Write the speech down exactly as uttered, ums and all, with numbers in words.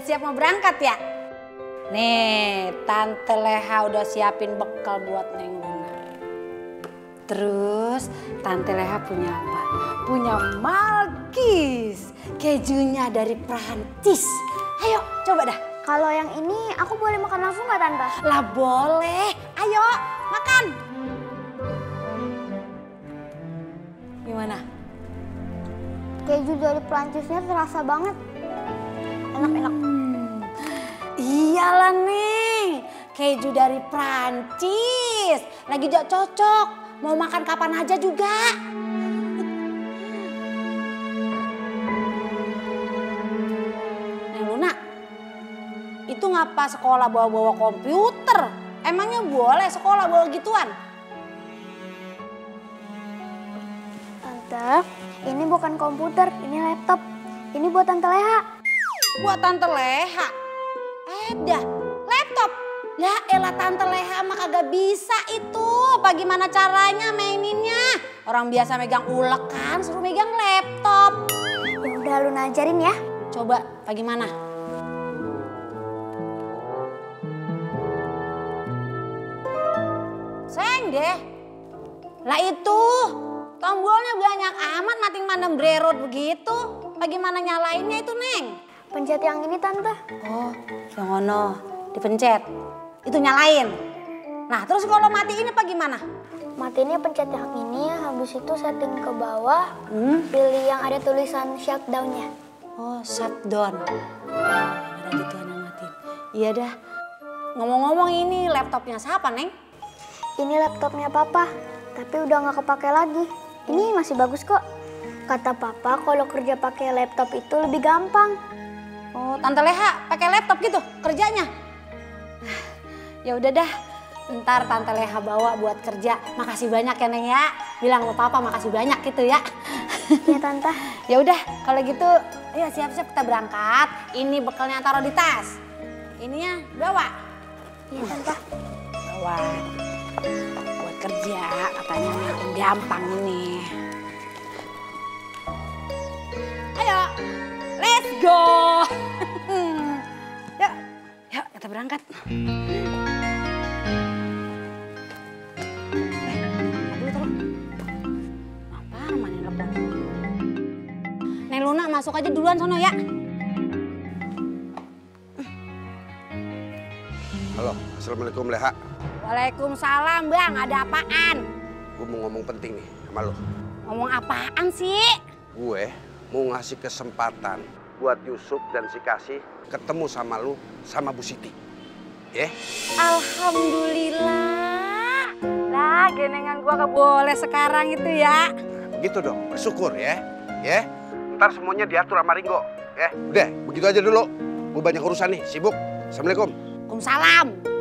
siap mau berangkat ya? Nih, Tante Leha udah siapin bekal buat Neng Luna. Terus Tante Leha punya apa? Punya Malkis, kejunya dari Prancis. Ayo, coba dah. Kalau yang ini aku boleh makan langsung nggak Tante? Lah boleh, ayo makan. Gimana? Keju dari Prancisnya terasa banget. Enak-enak. Hmm, iyalah nih, keju dari Prancis. Lagi gak cocok, mau makan kapan aja juga. Neng Luna, itu ngapa sekolah bawa-bawa komputer? Emangnya boleh sekolah bawa gituan? Tante, ini bukan komputer, ini laptop. Ini buat Tante Leha. Buat Tante Leha? Eh dah, laptop? Ya elah Tante Leha mah kagak bisa itu. Bagaimana caranya maininnya? Orang biasa megang ulek kan, suruh megang laptop. Ya udah lu ajarin ya. Coba bagaimana? Seng deh. Lah itu tombolnya banyak amat mating mandem brerot begitu. Bagaimana nyalainnya itu Neng? Pencet yang ini Tante. Oh yang ono dipencet. Itu nyalain. Nah terus kalau mati ini apa gimana? Matiinnya pencet yang ini, habis itu setting ke bawah. Hmm? Pilih yang ada tulisan shutdown-nya. Oh shutdown. Ada gitu anak matiin. Iya dah. Ngomong-ngomong ini laptopnya siapa Neng? Ini laptopnya Papa, tapi udah nggak kepake lagi. Ini masih bagus kok. Kata Papa kalau kerja pakai laptop itu lebih gampang. Oh, Tante Leha pakai laptop gitu kerjanya. Ya udah dah, ntar Tante Leha bawa buat kerja. Makasih banyak ya Neng ya. Bilang ke Papa makasih banyak gitu ya. Iya Tante. Ya udah, kalau gitu, ayo siap-siap kita berangkat. Ini bekalnya taruh di tas. Ininya bawa. Iya Tante. Bawa. Buat kerja katanya makin gampang ini. Ayo, let's go. Yuk, yuk kita berangkat. Eh, aduh terus. Apa mana telepon? Neng Luna masuk aja duluan sono ya. Halo, assalamualaikum Leha. Waalaikumsalam Bang, ada apaan? Gue mau ngomong penting nih sama lo. Ngomong apaan sih? Gue mau ngasih kesempatan buat Yusuf dan si Kasih ketemu sama lu sama Bu Siti. Ya? Yeah? Alhamdulillah. Lah, genengan gua gak boleh sekarang itu ya. Begitu dong, bersyukur ya. Ya? Ntar semuanya diatur sama Ringo. Ya? Udah, begitu aja dulu. Gue banyak urusan nih, sibuk. Assalamualaikum. Waalaikumsalam.